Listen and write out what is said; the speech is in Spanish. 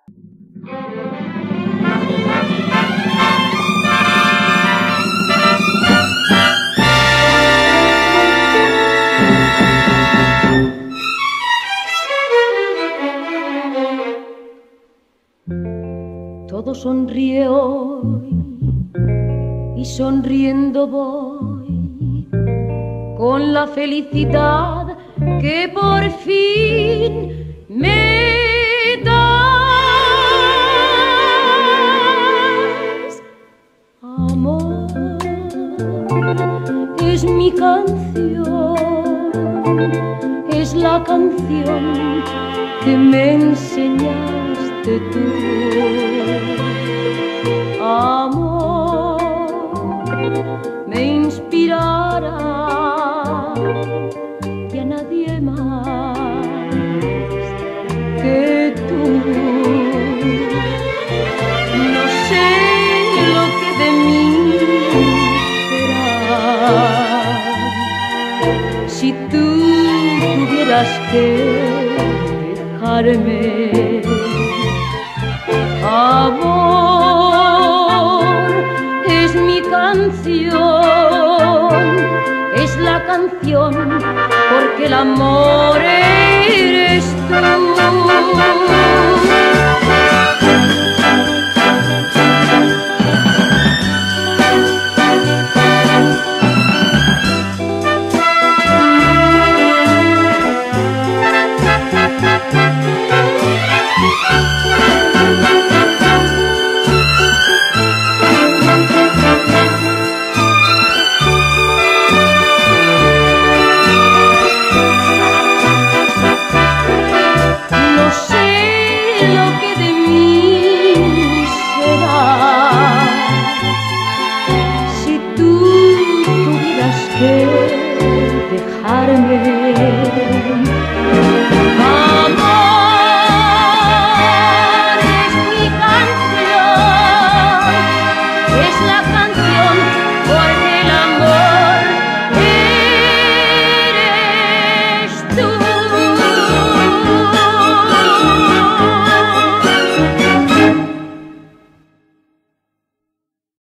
Todo sonríe hoy y sonriendo voy con la felicidad que por fin me das. Amor es mi canción, es la canción que me enseñaste tú. Amor, me inspirará y a nadie más que tú. No sé lo que de mí será si tú tuvieras que dejarme. Amor es mi canción, es la canción porque el amor eres tú.